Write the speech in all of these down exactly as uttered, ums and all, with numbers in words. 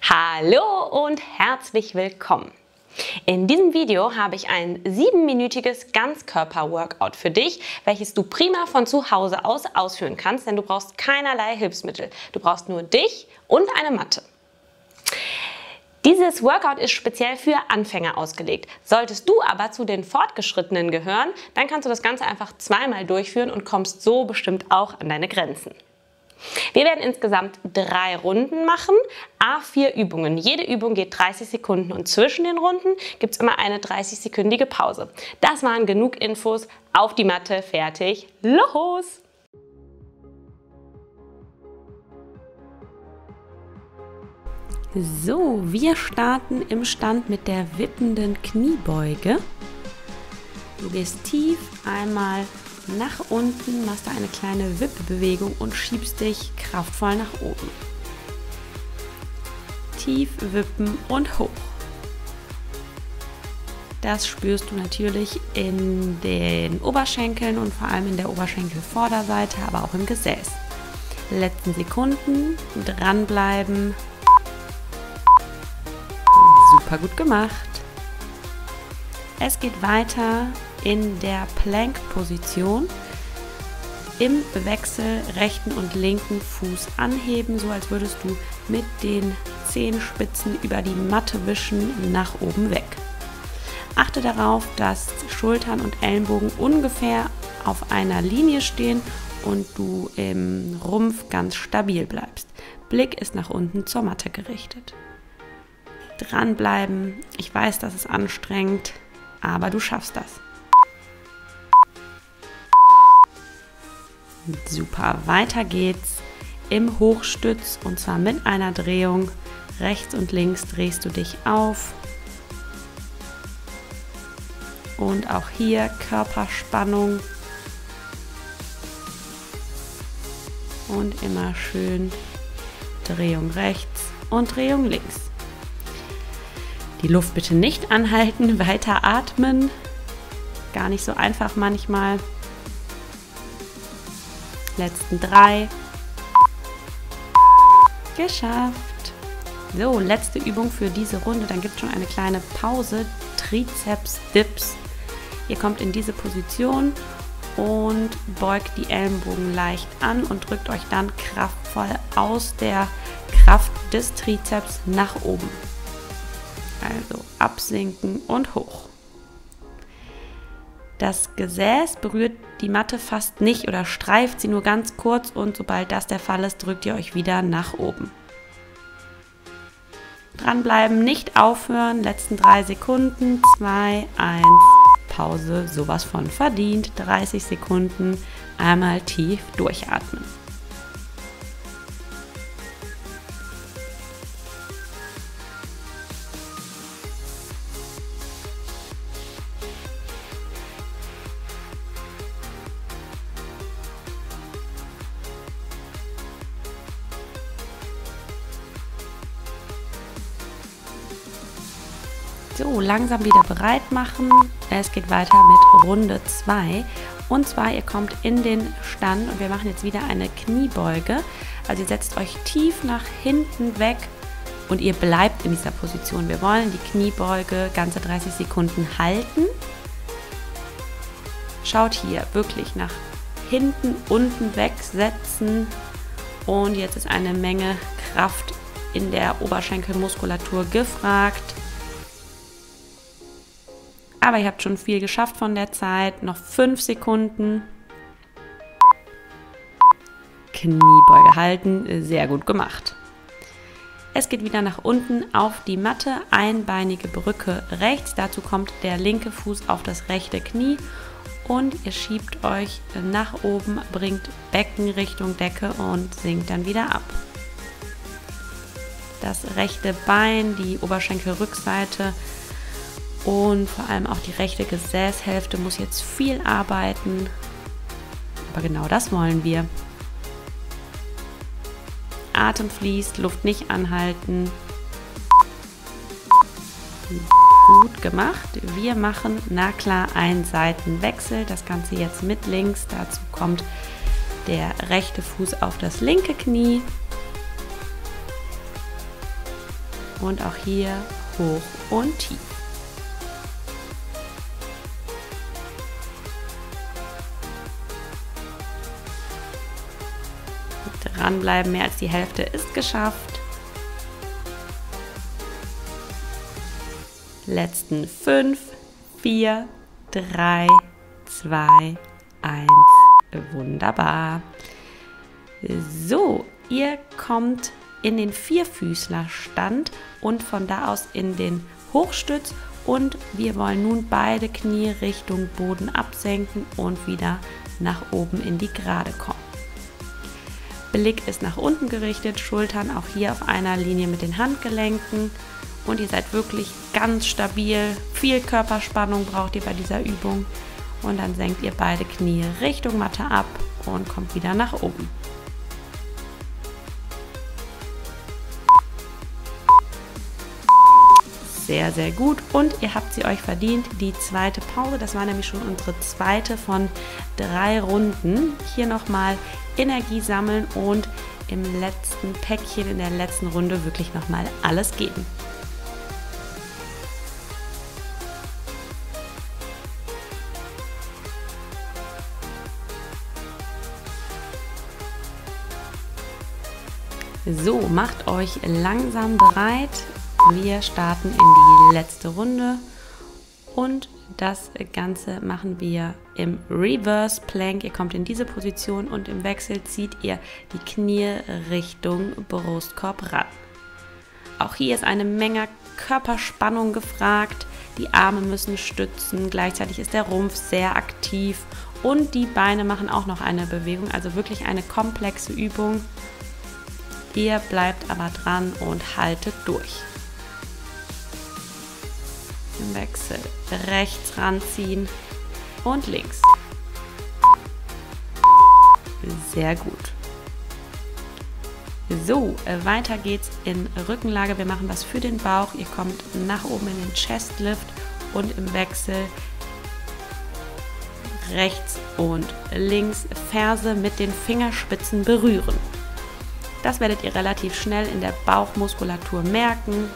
Hallo und herzlich willkommen! In diesem Video habe ich ein siebenminütiges Ganzkörper-Workout für dich, welches du prima von zu Hause aus ausführen kannst, denn du brauchst keinerlei Hilfsmittel. Du brauchst nur dich und eine Matte. Dieses Workout ist speziell für Anfänger ausgelegt. Solltest du aber zu den Fortgeschrittenen gehören, dann kannst du das Ganze einfach zweimal durchführen und kommst so bestimmt auch an deine Grenzen. Wir werden insgesamt drei Runden machen, à vier Übungen. Jede Übung geht dreißig Sekunden und zwischen den Runden gibt es immer eine dreißig-sekündige Pause. Das waren genug Infos. Auf die Matte, fertig, los! So, wir starten im Stand mit der wippenden Kniebeuge. Du gehst tief einmal nach unten, machst da eine kleine Wippbewegung und schiebst dich kraftvoll nach oben. Tief wippen und hoch. Das spürst du natürlich in den Oberschenkeln und vor allem in der Oberschenkelvorderseite, aber auch im Gesäß. Letzten Sekunden, dranbleiben. Super gut gemacht. Es geht weiter in der Plank-Position. Im Wechsel rechten und linken Fuß anheben, so als würdest du mit den Zehenspitzen über die Matte wischen, nach oben weg. Achte darauf, dass Schultern und Ellenbogen ungefähr auf einer Linie stehen und du im Rumpf ganz stabil bleibst. Blick ist nach unten zur Matte gerichtet. Dranbleiben. Ich weiß, das ist anstrengend, aber du schaffst das. Super, weiter geht's im Hochstütz und zwar mit einer Drehung. Rechts und links drehst du dich auf. Und auch hier Körperspannung. Und immer schön Drehung rechts und Drehung links. Die Luft bitte nicht anhalten, weiter atmen. Gar nicht so einfach manchmal. Letzten drei. Geschafft. So, letzte Übung für diese Runde. Dann gibt es schon eine kleine Pause. Trizeps-Dips. Ihr kommt in diese Position und beugt die Ellenbogen leicht an und drückt euch dann kraftvoll aus der Kraft des Trizeps nach oben. Also absinken und hoch. Das Gesäß berührt die Matte fast nicht oder streift sie nur ganz kurz und sobald das der Fall ist, drückt ihr euch wieder nach oben. Dranbleiben, nicht aufhören, letzten drei Sekunden, zwei, eins, Pause, sowas von verdient, dreißig Sekunden, einmal tief durchatmen. So, langsam wieder bereit machen. Es geht weiter mit Runde zwei. Und zwar, ihr kommt in den Stand und wir machen jetzt wieder eine Kniebeuge. Also ihr setzt euch tief nach hinten weg und ihr bleibt in dieser Position. Wir wollen die Kniebeuge ganze dreißig Sekunden halten. Schaut hier wirklich nach hinten, unten wegsetzen. Und jetzt ist eine Menge Kraft in der Oberschenkelmuskulatur gefragt. Aber ihr habt schon viel geschafft von der Zeit. Noch fünf Sekunden. Kniebeuge halten. Sehr gut gemacht. Es geht wieder nach unten auf die Matte. Einbeinige Brücke rechts. Dazu kommt der linke Fuß auf das rechte Knie. Und ihr schiebt euch nach oben, bringt Becken Richtung Decke und sinkt dann wieder ab. Das rechte Bein, die Oberschenkelrückseite und vor allem auch die rechte Gesäßhälfte muss jetzt viel arbeiten. Aber genau das wollen wir. Atem fließt, Luft nicht anhalten. Gut gemacht. Wir machen, na klar, einen Seitenwechsel. Das Ganze jetzt mit links. Dazu kommt der rechte Fuß auf das linke Knie. Und auch hier hoch und tief. Dranbleiben, mehr als die Hälfte ist geschafft. Letzten fünf, vier, drei, zwei, eins. Wunderbar. So, ihr kommt in den Vierfüßlerstand und von da aus in den Hochstütz und wir wollen nun beide Knie Richtung Boden absenken und wieder nach oben in die Gerade kommen. Blick ist nach unten gerichtet, Schultern auch hier auf einer Linie mit den Handgelenken und ihr seid wirklich ganz stabil. Viel Körperspannung braucht ihr bei dieser Übung und dann senkt ihr beide Knie Richtung Matte ab und kommt wieder nach oben. Sehr, sehr gut und ihr habt sie euch verdient, die zweite Pause. Das war nämlich schon unsere zweite von drei Runden. Hier nochmal Energie sammeln und im letzten Päckchen, in der letzten Runde wirklich nochmal alles geben. So, macht euch langsam bereit. Wir starten in die letzte Runde und das Ganze machen wir im Reverse Plank. Ihr kommt in diese Position und im Wechsel zieht ihr die Knie Richtung Brustkorb ran. Auch hier ist eine Menge Körperspannung gefragt. Die Arme müssen stützen, gleichzeitig ist der Rumpf sehr aktiv und die Beine machen auch noch eine Bewegung, also wirklich eine komplexe Übung. Ihr bleibt aber dran und haltet durch. Im Wechsel rechts ranziehen und links. Sehr gut. So, weiter geht's in Rückenlage. Wir machen was für den Bauch. Ihr kommt nach oben in den Chestlift und im Wechsel rechts und links Ferse mit den Fingerspitzen berühren. Das werdet ihr relativ schnell in der Bauchmuskulatur merken.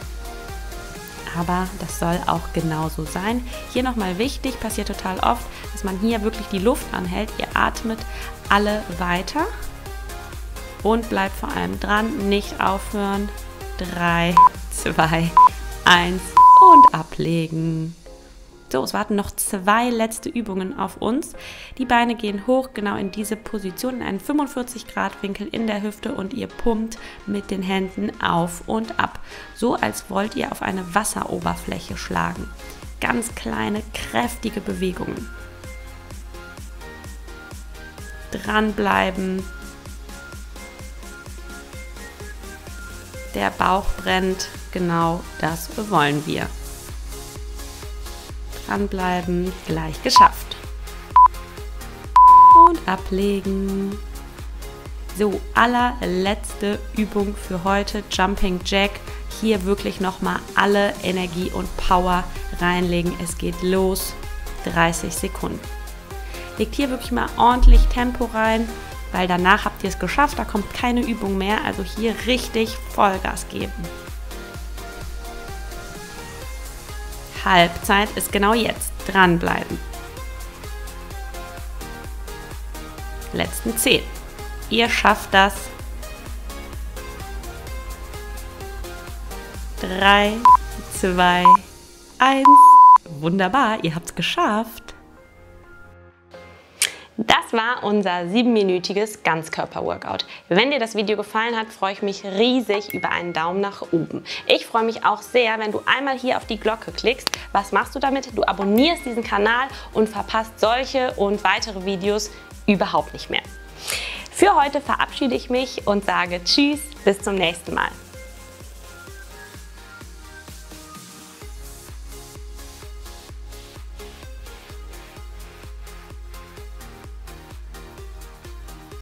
Aber das soll auch genauso sein. Hier nochmal wichtig, passiert total oft, dass man hier wirklich die Luft anhält. Ihr atmet alle weiter und bleibt vor allem dran, nicht aufhören. drei, zwei, eins und ablegen. So, es warten noch zwei letzte Übungen auf uns. Die Beine gehen hoch, genau in diese Position, in einen fünfundvierzig Grad Winkel in der Hüfte und ihr pumpt mit den Händen auf und ab. So, als wollt ihr auf eine Wasseroberfläche schlagen. Ganz kleine, kräftige Bewegungen. Dranbleiben. Der Bauch brennt, genau das wollen wir. Dranbleiben, gleich geschafft. Und ablegen. So, allerletzte Übung für heute, Jumping Jack. Hier wirklich nochmal alle Energie und Power reinlegen. Es geht los, dreißig Sekunden. Legt hier wirklich mal ordentlich Tempo rein, weil danach habt ihr es geschafft, da kommt keine Übung mehr. Also hier richtig Vollgas geben. Halbzeit ist genau jetzt. Dranbleiben. Letzten zehn. Ihr schafft das. drei, zwei, eins. Wunderbar, ihr habt es geschafft. Das war unser siebenminütiges Ganzkörper-Workout. Wenn dir das Video gefallen hat, freue ich mich riesig über einen Daumen nach oben. Ich freue mich auch sehr, wenn du einmal hier auf die Glocke klickst. Was machst du damit? Du abonnierst diesen Kanal und verpasst solche und weitere Videos überhaupt nicht mehr. Für heute verabschiede ich mich und sage Tschüss, bis zum nächsten Mal.